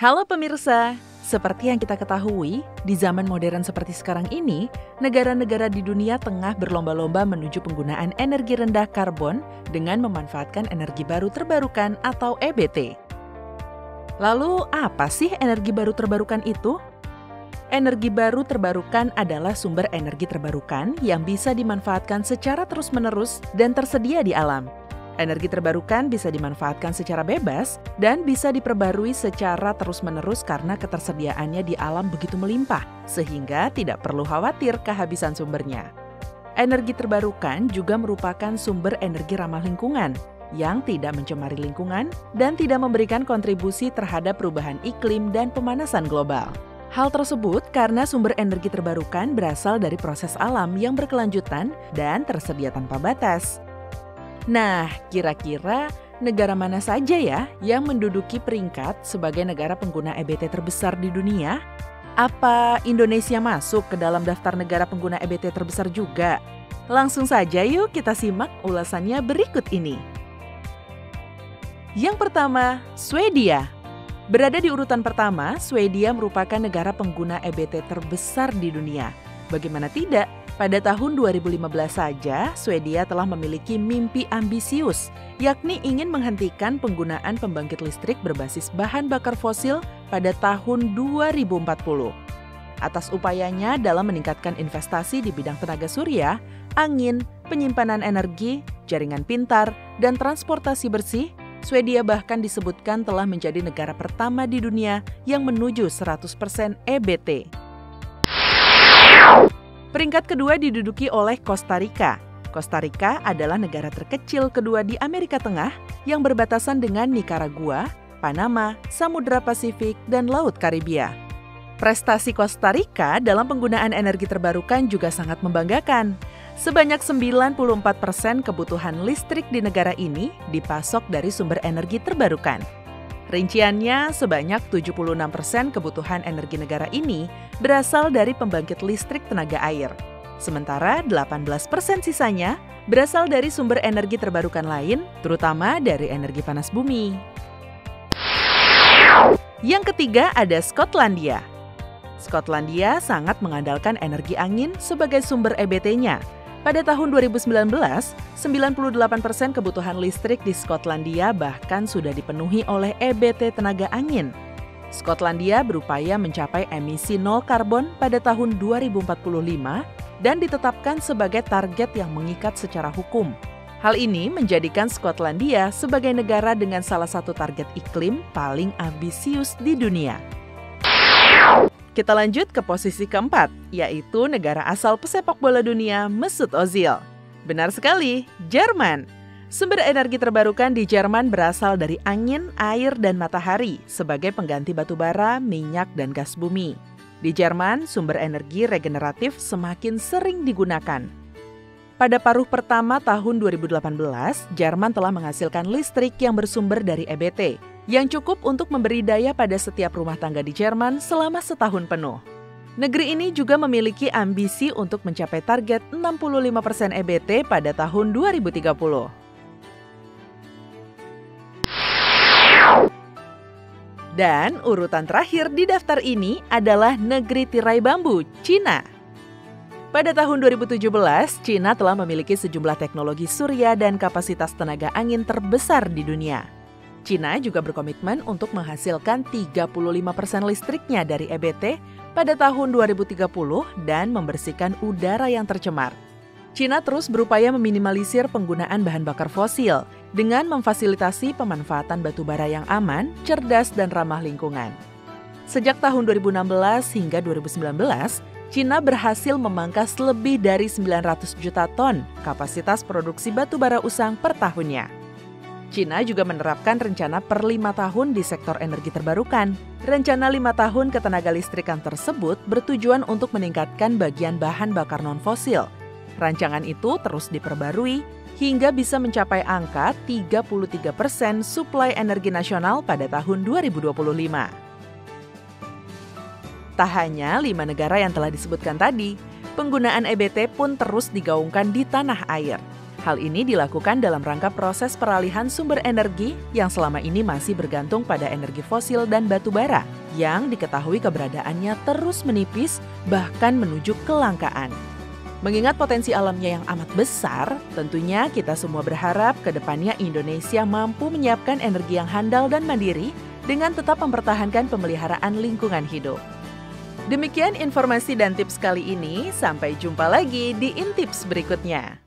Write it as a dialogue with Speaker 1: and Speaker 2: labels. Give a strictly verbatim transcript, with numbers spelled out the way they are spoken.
Speaker 1: Halo pemirsa, seperti yang kita ketahui, di zaman modern seperti sekarang ini, negara-negara di dunia tengah berlomba-lomba menuju penggunaan energi rendah karbon dengan memanfaatkan energi baru terbarukan atau E B T. Lalu, apa sih energi baru terbarukan itu? Energi baru terbarukan adalah sumber energi terbarukan yang bisa dimanfaatkan secara terus-menerus dan tersedia di alam. Energi terbarukan bisa dimanfaatkan secara bebas dan bisa diperbarui secara terus-menerus karena ketersediaannya di alam begitu melimpah, sehingga tidak perlu khawatir kehabisan sumbernya. Energi terbarukan juga merupakan sumber energi ramah lingkungan yang tidak mencemari lingkungan dan tidak memberikan kontribusi terhadap perubahan iklim dan pemanasan global. Hal tersebut karena sumber energi terbarukan berasal dari proses alam yang berkelanjutan dan tersedia tanpa batas. Nah, kira-kira negara mana saja ya yang menduduki peringkat sebagai negara pengguna E B T terbesar di dunia? Apa Indonesia masuk ke dalam daftar negara pengguna E B T terbesar juga? Langsung saja yuk kita simak ulasannya berikut ini. Yang pertama, Swedia. Berada di urutan pertama, Swedia merupakan negara pengguna E B T terbesar di dunia. Bagaimana tidak? Pada tahun dua ribu lima belas saja, Swedia telah memiliki mimpi ambisius, yakni ingin menghentikan penggunaan pembangkit listrik berbasis bahan bakar fosil pada tahun dua ribu empat puluh. Atas upayanya dalam meningkatkan investasi di bidang tenaga surya, angin, penyimpanan energi, jaringan pintar, dan transportasi bersih, Swedia bahkan disebutkan telah menjadi negara pertama di dunia yang menuju seratus persen E B T. Peringkat kedua diduduki oleh Costa Rica. Costa Rica adalah negara terkecil kedua di Amerika Tengah yang berbatasan dengan Nicaragua, Panama, Samudra Pasifik, dan Laut Karibia. Prestasi Costa Rica dalam penggunaan energi terbarukan juga sangat membanggakan. Sebanyak sembilan puluh empat persen kebutuhan listrik di negara ini dipasok dari sumber energi terbarukan. Rinciannya, sebanyak tujuh puluh enam persen kebutuhan energi negara ini berasal dari pembangkit listrik tenaga air. Sementara delapan belas persen sisanya berasal dari sumber energi terbarukan lain, terutama dari energi panas bumi. Yang ketiga ada Skotlandia. Skotlandia sangat mengandalkan energi angin sebagai sumber E B T-nya. Pada tahun dua ribu sembilan belas, sembilan puluh delapan persen kebutuhan listrik di Skotlandia bahkan sudah dipenuhi oleh E B T tenaga angin. Skotlandia berupaya mencapai emisi nol karbon pada tahun dua ribu empat puluh lima dan ditetapkan sebagai target yang mengikat secara hukum. Hal ini menjadikan Skotlandia sebagai negara dengan salah satu target iklim paling ambisius di dunia. Kita lanjut ke posisi keempat, yaitu negara asal pesepak bola dunia Mesut Ozil. Benar sekali, Jerman. Sumber energi terbarukan di Jerman berasal dari angin, air, dan matahari sebagai pengganti batu bara, minyak, dan gas bumi. Di Jerman, sumber energi regeneratif semakin sering digunakan. Pada paruh pertama tahun dua ribu delapan belas, Jerman telah menghasilkan listrik yang bersumber dari E B T, yang cukup untuk memberi daya pada setiap rumah tangga di Jerman selama setahun penuh. Negeri ini juga memiliki ambisi untuk mencapai target enam puluh lima persen E B T pada tahun dua ribu tiga puluh. Dan urutan terakhir di daftar ini adalah negeri tirai bambu, Cina. Pada tahun dua ribu tujuh belas, Cina telah memiliki sejumlah teknologi surya dan kapasitas tenaga angin terbesar di dunia. Cina juga berkomitmen untuk menghasilkan tiga puluh lima persen listriknya dari E B T pada tahun dua ribu tiga puluh dan membersihkan udara yang tercemar. Cina terus berupaya meminimalisir penggunaan bahan bakar fosil dengan memfasilitasi pemanfaatan batu bara yang aman, cerdas, dan ramah lingkungan. Sejak tahun dua ribu enam belas hingga dua ribu sembilan belas, Cina berhasil memangkas lebih dari sembilan ratus juta ton kapasitas produksi batu bara usang per tahunnya. Cina juga menerapkan rencana per lima tahun di sektor energi terbarukan. Rencana lima tahun ketenaga listrikan tersebut bertujuan untuk meningkatkan bagian bahan bakar non-fosil. Rancangan itu terus diperbarui hingga bisa mencapai angka tiga puluh tiga persen suplai energi nasional pada tahun dua ribu dua puluh lima. Tak hanya lima negara yang telah disebutkan tadi, penggunaan E B T pun terus digaungkan di tanah air. Hal ini dilakukan dalam rangka proses peralihan sumber energi yang selama ini masih bergantung pada energi fosil dan batu bara, yang diketahui keberadaannya terus menipis bahkan menuju kelangkaan. Mengingat potensi alamnya yang amat besar, tentunya kita semua berharap ke depannya Indonesia mampu menyiapkan energi yang handal dan mandiri dengan tetap mempertahankan pemeliharaan lingkungan hidup. Demikian informasi dan tips kali ini, sampai jumpa lagi di Intips berikutnya.